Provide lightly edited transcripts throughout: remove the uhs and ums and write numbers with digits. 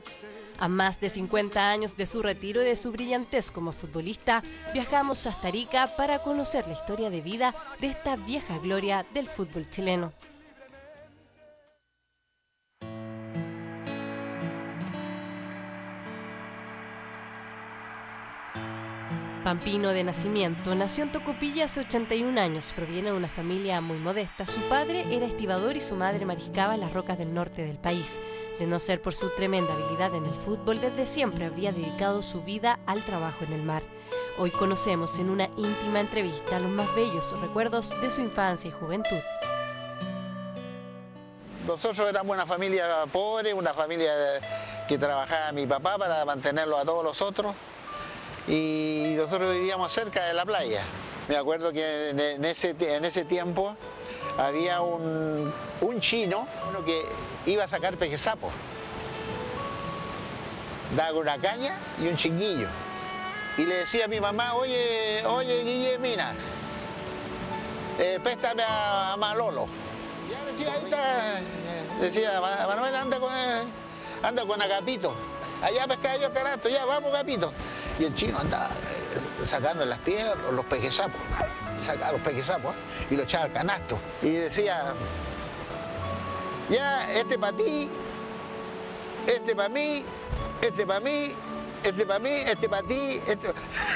A más de 50 años de su retiro y de su brillantez como futbolista, viajamos hasta Arica para conocer la historia de vida de esta vieja gloria del fútbol chileno. Pampino de nacimiento, nació en Tocopilla hace 81 años, proviene de una familia muy modesta. Su padre era estibador y su madre mariscaba las rocas del norte del país. De no ser por su tremenda habilidad en el fútbol, desde siempre habría dedicado su vida al trabajo en el mar. Hoy conocemos en una íntima entrevista los más bellos recuerdos de su infancia y juventud. Nosotros éramos una familia pobre, una familia que trabajaba mi papá para mantenerlo a todos los otros. Y nosotros vivíamos cerca de la playa. Me acuerdo que en ese tiempo había un chino que iba a sacar pejesapo. Daba una caña y un chinguillo. Y le decía a mi mamá, oye Guillemina, préstame a Malolo. Y ya decía, ahí está, decía, Manuel anda con Agapito. Allá pescaba yo carato, ya vamos Agapito. Y el chino andaba sacando en las piedras los pejesapos, sacaba los pejesapos y los echaba al canasto. Y decía, ya, este para ti, este para mí, este para mí, este para mí, este para ti, este...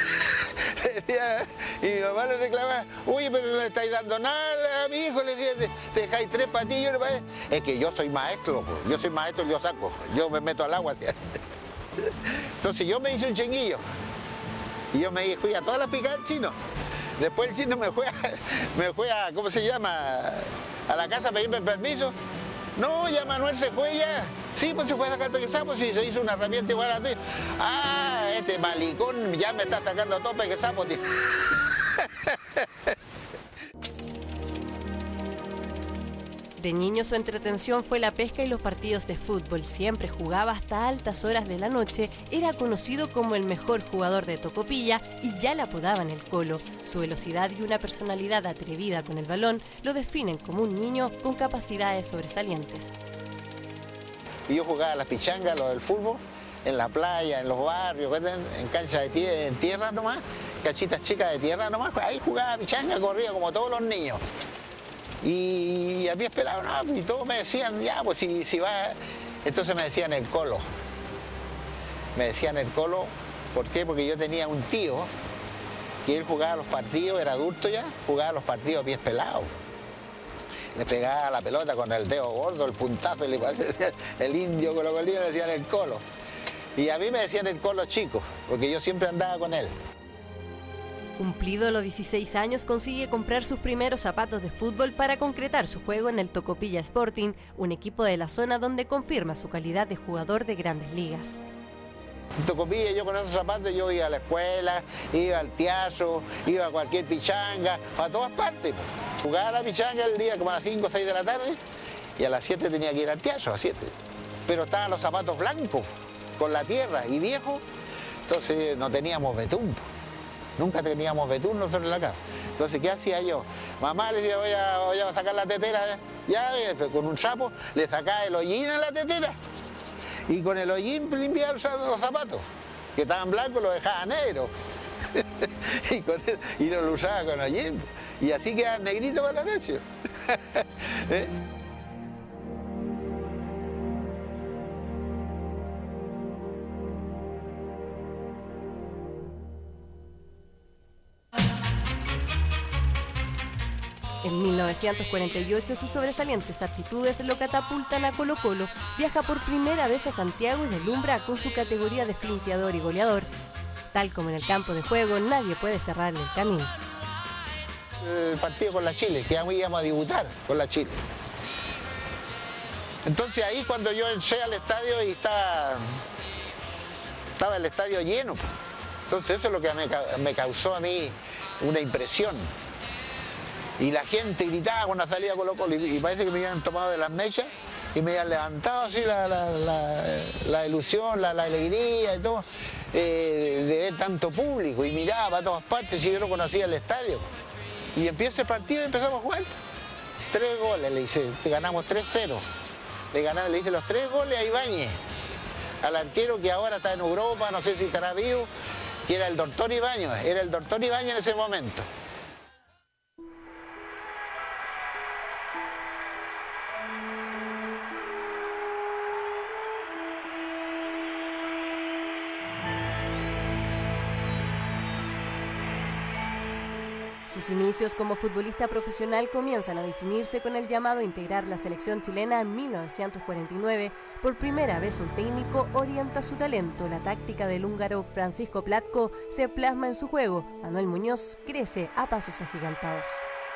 Y mi mamá le reclamaba, uy, pero no le estáis dando nada a mi hijo, le decía, te dejáis 3 para ti, yo no para él. Es que yo soy maestro, yo saco, yo me meto al agua. Entonces yo me hice un chinguillo y yo me fui a todas las picadas del chino. Después el chino me fue a, ¿cómo se llama? A la casa a pedirme permiso. No, ya Manuel se fue ya. Sí, pues se fue a sacar pequezapos y se hizo una herramienta igual a la tuya. Ah, este malicón ya me está sacando todo pequezapos. De niño su entretención fue la pesca y los partidos de fútbol. Siempre jugaba hasta altas horas de la noche. Era conocido como el mejor jugador de Tocopilla y ya le apodaban el Colo. Su velocidad y una personalidad atrevida con el balón lo definen como un niño con capacidades sobresalientes. Y yo jugaba a las pichangas, lo del fútbol, en la playa, en los barrios, en canchas de tierra nomás, cachitas chicas de tierra nomás. Ahí jugaba pichanga, corría como todos los niños. Y había esperado, no, y todos me decían, ya, pues si va. Entonces me decían el Colo. Me decían el Colo, ¿por qué? Porque yo tenía un tío que él jugaba los partidos, era adulto ya, jugaba los partidos a pies pelados. Le pegaba la pelota con el dedo gordo, el puntazo, el indio colocolino, le decían el Colo. Y a mí me decían el Colo chico, porque yo siempre andaba con él. Cumplido los 16 años, consigue comprar sus primeros zapatos de fútbol para concretar su juego en el Tocopilla Sporting, un equipo de la zona donde confirma su calidad de jugador de grandes ligas. En Tocopilla yo con esos zapatos yo iba a la escuela, iba al teatro, iba a cualquier pichanga, a todas partes. Jugaba la pichanga el día como a las 5 o 6 de la tarde y a las 7 tenía que ir al teatro, a las 7. Pero estaban los zapatos blancos, con la tierra y viejos, entonces no teníamos betún. Nunca teníamos betún nosotros en la casa. Entonces, ¿qué hacía yo? Mamá le decía, voy a sacar la tetera. Ya, con un sapo le sacaba el hollín a la tetera. Y con el hollín limpiaba los zapatos, que estaban blancos, los dejaba negros. y lo usaba con hollín. Y así quedaban negritos para la noche. ¿Eh? En 1948 sus sobresalientes aptitudes lo catapultan a Colo Colo, viaja por primera vez a Santiago y deslumbra con su categoría de flinteador y goleador. Tal como en el campo de juego, nadie puede cerrarle el camino. El partido con la Chile, que íbamos a debutar con la Chile. Entonces ahí cuando yo entré al estadio y estaba el estadio lleno. Entonces eso es lo que me causó a mí una impresión. Y la gente gritaba cuando salía Colo Colo y parece que me habían tomado de las mechas y me habían levantado así la ilusión, la alegría y todo, de ver tanto público y miraba para todas partes y yo no conocía el estadio. Y empieza el partido y empezamos a jugar. 3 goles, le hice, ganamos 3-0. Le hice los 3 goles a Ibáñez. al arquero que ahora está en Europa, no sé si estará vivo, que era el doctor Ibáñez, en ese momento. Sus inicios como futbolista profesional comienzan a definirse con el llamado a integrar la selección chilena en 1949. Por primera vez un técnico orienta su talento. La táctica del húngaro Francisco Platko se plasma en su juego. Manuel Muñoz crece a pasos agigantados.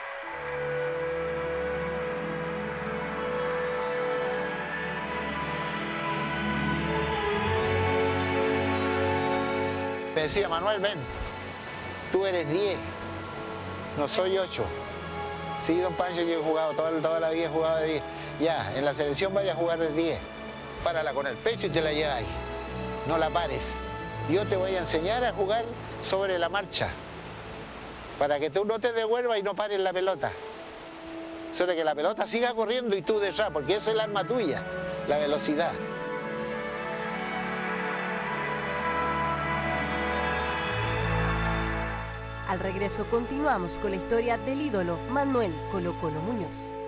Me decía, Manuel, ven, tú eres 10. No soy 8. Sí, don Pancho, yo he jugado, toda la vida he jugado de 10. Ya, en la selección vaya a jugar de 10. Párala con el pecho y te la lleváis. No la pares. Yo te voy a enseñar a jugar sobre la marcha. Para que tú no te devuelvas y no pares la pelota. Sobre que la pelota siga corriendo y tú detrás, porque esa es el arma tuya, la velocidad. Al regreso continuamos con la historia del ídolo Manuel Colo Colo Muñoz.